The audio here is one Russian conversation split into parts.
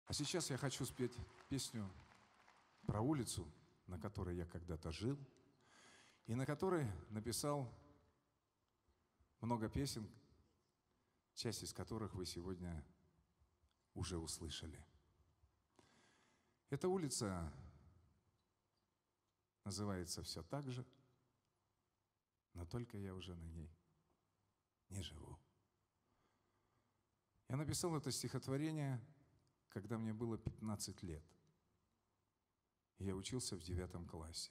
А сейчас я хочу спеть песню про улицу, на которой я когда-то жил, и на которой написал много песен, часть из которых вы сегодня уже услышали. Эта улица называется все так же, но только я уже на ней не живу. Я написал это стихотворение, когда мне было 15 лет. Я учился в 9 классе.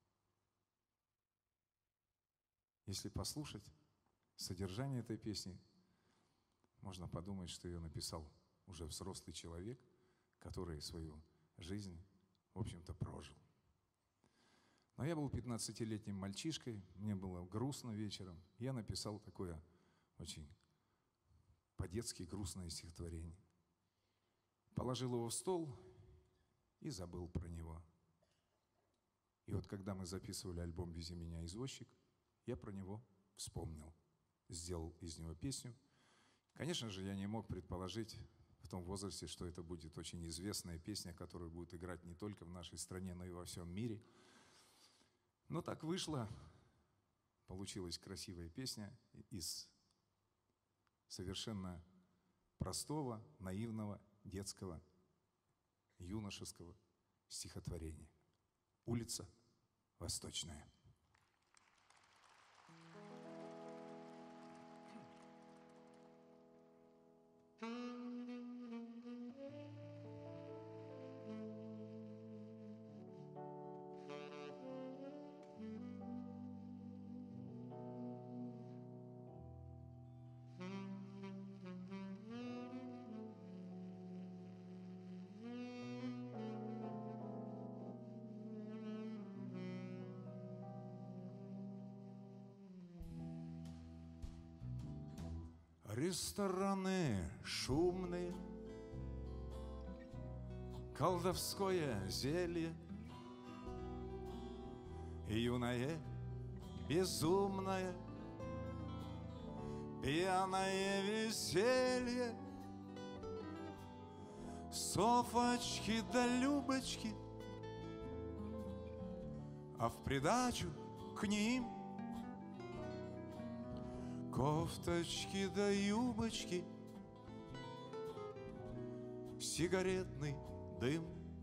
Если послушать содержание этой песни, можно подумать, что ее написал уже взрослый человек, который свою жизнь, в общем-то, прожил. Но я был 15-летним мальчишкой, мне было грустно вечером. Я написал такое очень по-детски грустное стихотворение. Положил его в стол и забыл про него. И вот когда мы записывали альбом «Вези меня, извозчик», я про него вспомнил, сделал из него песню. Конечно же, я не мог предположить в том возрасте, что это будет очень известная песня, которую будет играть не только в нашей стране, но и во всем мире. Но так вышло. Получилась красивая песня из совершенно простого, наивного, детского, юношеского стихотворения. Улица Восточная. Рестораны шумные, колдовское зелье, юное, безумное, пьяное веселье, Софочки да Любочки, а в придачу к ним кофточки да юбочки, сигаретный дым.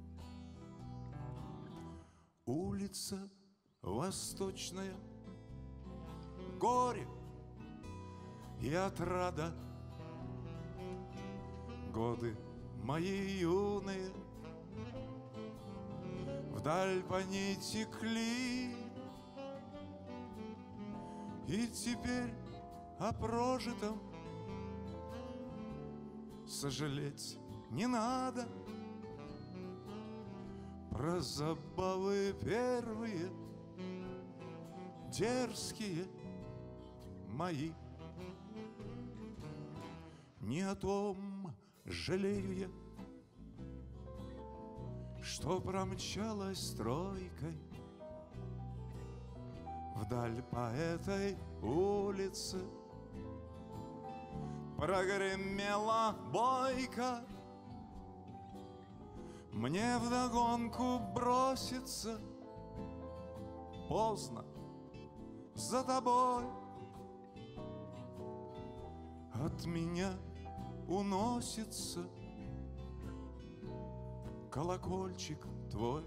Улица Восточная, горе и отрада. Годы мои юные вдаль по ней текли, и теперь о прожитом сожалеть не надо. Про забавы первые, дерзкие мои, не о том жалею я, что промчалась тройкой вдаль по этой улице. Прогремела бойко, мне вдогонку броситься поздно за тобой. От меня уносится колокольчик твой.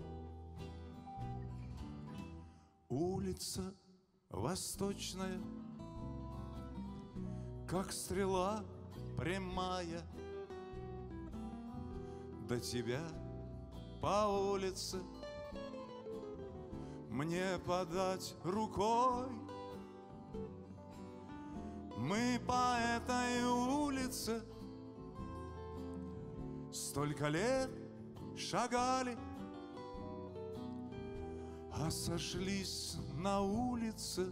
Улица Восточная, как стрела прямая, до тебя по улице мне подать рукой. Мы по этой улице столько лет шагали, а сошлись на улице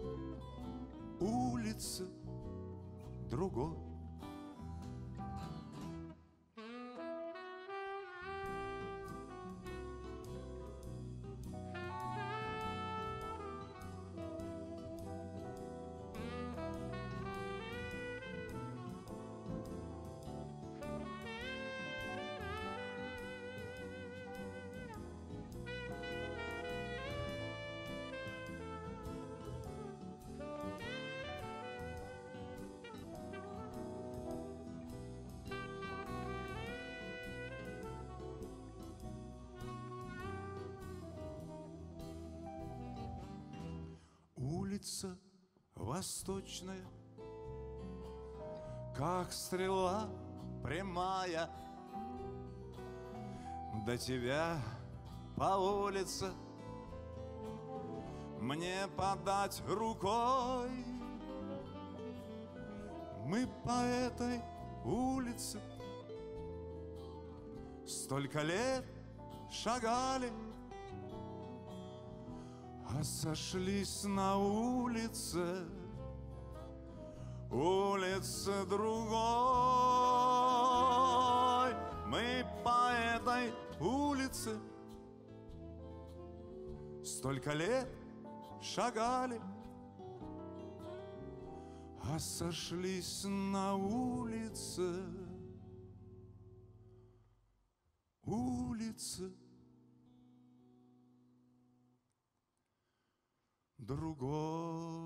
другой. улица восточная, как стрела прямая, до тебя по улице мне подать рукой. Мы по этой улице столько лет шагали, а сошлись на улице, улице другой. Мы по этой улице столько лет шагали, а сошлись на улице, улице другой.